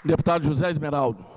Deputado José Esmeraldo.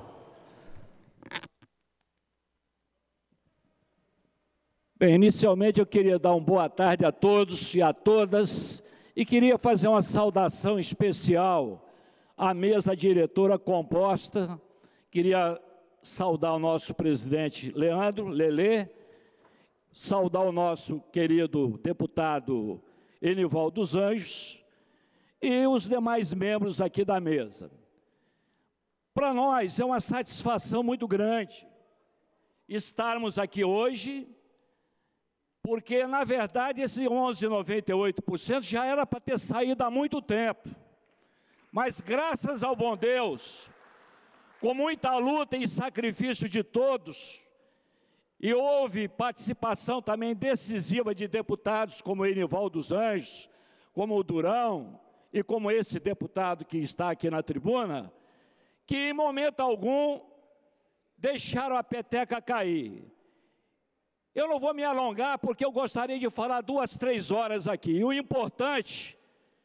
Bem, inicialmente eu queria dar uma boa tarde a todos e a todas e queria fazer uma saudação especial à mesa diretora composta. Queria saudar o nosso presidente Leandro Lelê, saudar o nosso querido deputado Enivaldo dos Anjos e os demais membros aqui da mesa. Para nós é uma satisfação muito grande estarmos aqui hoje, porque, na verdade, esse 11,98% já era para ter saído há muito tempo. Mas, graças ao bom Deus, com muita luta e sacrifício de todos, e houve participação também decisiva de deputados como Enivaldo dos Anjos, como o Durão, e como esse deputado que está aqui na tribuna, que em momento algum deixaram a peteca cair. Eu não vou me alongar porque eu gostaria de falar 2, 3 horas aqui. E o importante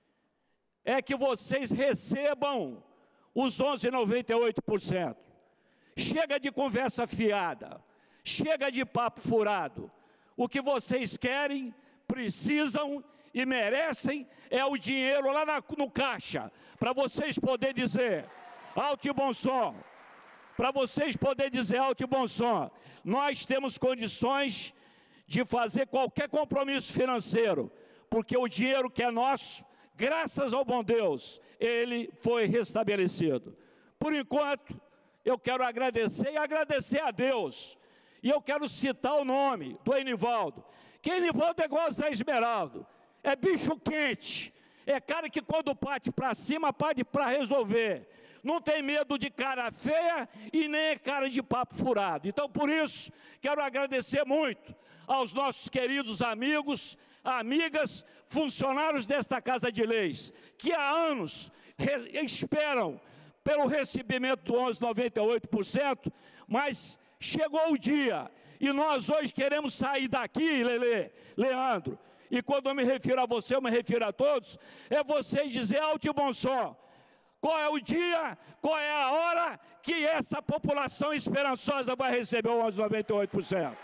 é que vocês recebam os 11,98%. Chega de conversa fiada, chega de papo furado. O que vocês querem, precisam e merecem é o dinheiro lá no caixa, para vocês poderem dizer alto e bom som, para vocês poderem dizer alto e bom som, nós temos condições de fazer qualquer compromisso financeiro, porque o dinheiro que é nosso, graças ao bom Deus, ele foi restabelecido. Por enquanto, eu quero agradecer e agradecer a Deus, e eu quero citar o nome do Enivaldo, que Enivaldo é igual a Zé Esmeraldo, é bicho quente, é cara que quando parte para cima, parte para resolver. Não tem medo de cara feia e nem cara de papo furado. Então, por isso, quero agradecer muito aos nossos queridos amigos, amigas, funcionários desta Casa de Leis, que há anos esperam pelo recebimento do 11,98%, mas chegou o dia, e nós hoje queremos sair daqui, Leandro, e quando eu me refiro a você, eu me refiro a todos, é vocês dizer alto e bom som. Qual é o dia, qual é a hora que essa população esperançosa vai receber o 11,98%?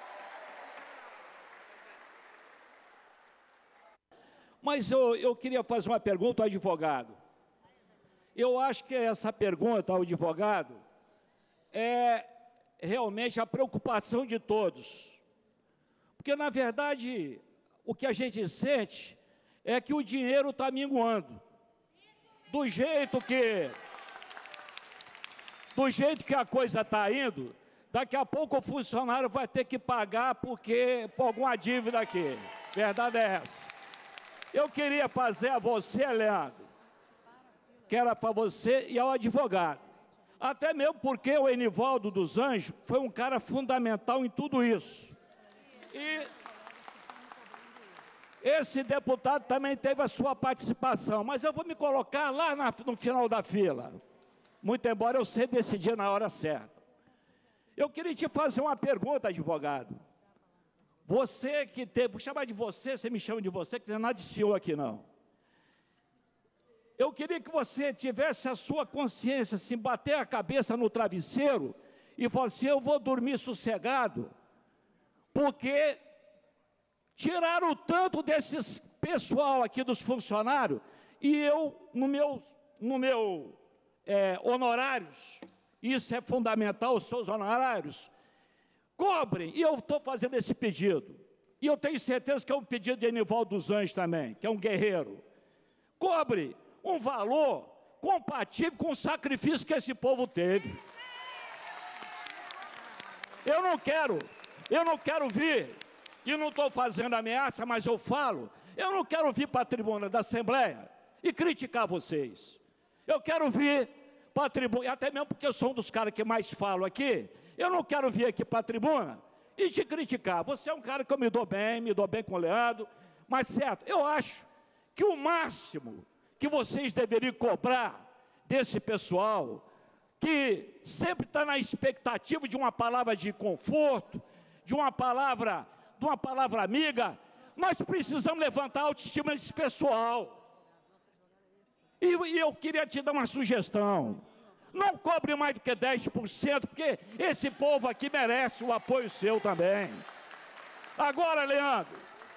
Mas eu queria fazer uma pergunta ao advogado. Eu acho que essa pergunta ao advogado é realmente a preocupação de todos. Porque, na verdade, o que a gente sente é que o dinheiro está minguando. Do jeito que a coisa está indo, daqui a pouco o funcionário vai ter que pagar por alguma dívida aqui. Verdade é essa. Eu queria fazer a você, Leandro, que era para você e ao advogado. Até mesmo porque o Enivaldo dos Anjos foi um cara fundamental em tudo isso. E esse deputado também teve a sua participação, mas eu vou me colocar lá no final da fila, muito embora eu sei decidir na hora certa. Eu queria te fazer uma pergunta, advogado. Você que teve, vou chamar de você, você me chama de você, que não é nada de senhor aqui não. Eu queria que você tivesse a sua consciência, assim, bater a cabeça no travesseiro e falar assim, eu vou dormir sossegado, porque tiraram tanto desses pessoal aqui dos funcionários, e eu, no meu honorários, isso é fundamental, os seus honorários, cobrem, e eu estou fazendo esse pedido, e eu tenho certeza que é um pedido de Enivaldo dos Anjos também, que é um guerreiro, cobre um valor compatível com o sacrifício que esse povo teve. Eu não quero vir, e não estou fazendo ameaça, mas eu falo, eu não quero vir para a tribuna da Assembleia e criticar vocês. Eu quero vir para a tribuna, até mesmo porque eu sou um dos caras que mais falo aqui, eu não quero vir aqui para a tribuna e te criticar. Você é um cara que eu me dou bem com o Leandro, mas certo, eu acho que o máximo que vocês deveriam cobrar desse pessoal, que sempre está na expectativa de uma palavra de conforto, de uma palavra amiga, nós precisamos levantar a autoestima desse pessoal. E eu queria te dar uma sugestão. Não cobre mais do que 10%, porque esse povo aqui merece o apoio seu também. Agora, Leandro,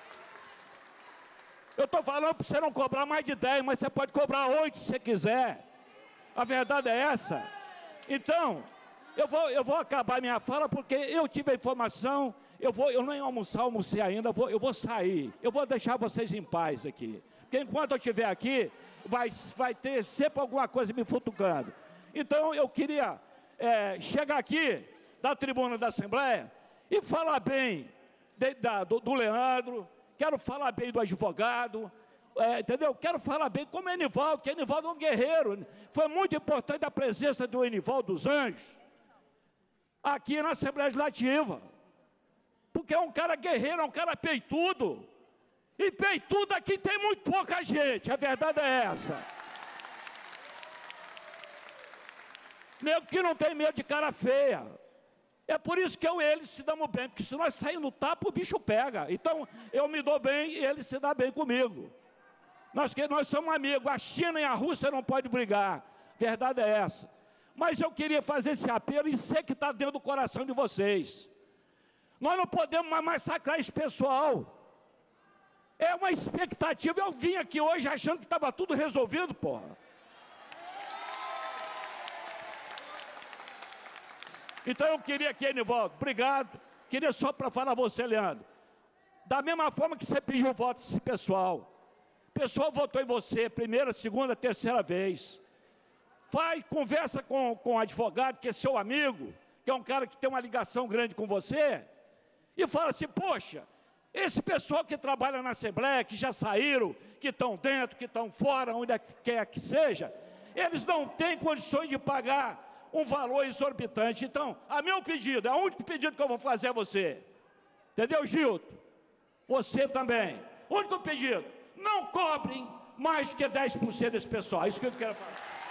eu estou falando para você não cobrar mais de 10, mas você pode cobrar 8 se você quiser. A verdade é essa. Então, eu vou acabar minha fala porque eu tive a informação, eu nem almocei ainda, eu vou sair. Eu vou deixar vocês em paz aqui. Porque enquanto eu estiver aqui, vai ter sempre alguma coisa me futucando. Então, eu queria chegar aqui, da tribuna da Assembleia, e falar bem do Leandro, quero falar bem do advogado, entendeu? Quero falar bem como Enivaldo, que Enivaldo é um guerreiro. Foi muito importante a presença do Enivaldo dos Anjos aqui na Assembleia Legislativa. Porque é um cara guerreiro, é um cara peitudo. E peitudo aqui tem muito pouca gente, a verdade é essa. Nego que não tem medo de cara feia. É por isso que eu e ele se damos bem, porque se nós sairmos no tapa, o bicho pega. Então, eu me dou bem e ele se dá bem comigo. Nós somos amigos, a China e a Rússia não podem brigar. Verdade é essa. Mas eu queria fazer esse apelo e sei que está dentro do coração de vocês. Nós não podemos mais massacrar esse pessoal. É uma expectativa. Eu vim aqui hoje achando que estava tudo resolvido, porra. Então eu queria aqui, Enivaldo, obrigado. Queria só para falar a você, Leandro. Da mesma forma que você pediu o voto desse pessoal. O pessoal votou em você, primeira, segunda, terceira vez. Vai, conversa com o advogado, que é seu amigo, que é um cara que tem uma ligação grande com você, e fala assim, poxa, esse pessoal que trabalha na Assembleia, que já saíram, que estão dentro, que estão fora, onde quer que seja, eles não têm condições de pagar um valor exorbitante. Então, a meu pedido, é o único pedido que eu vou fazer a você. Entendeu, Gilton? Você também. O único pedido, não cobrem mais que 10% desse pessoal. É isso que eu quero falar.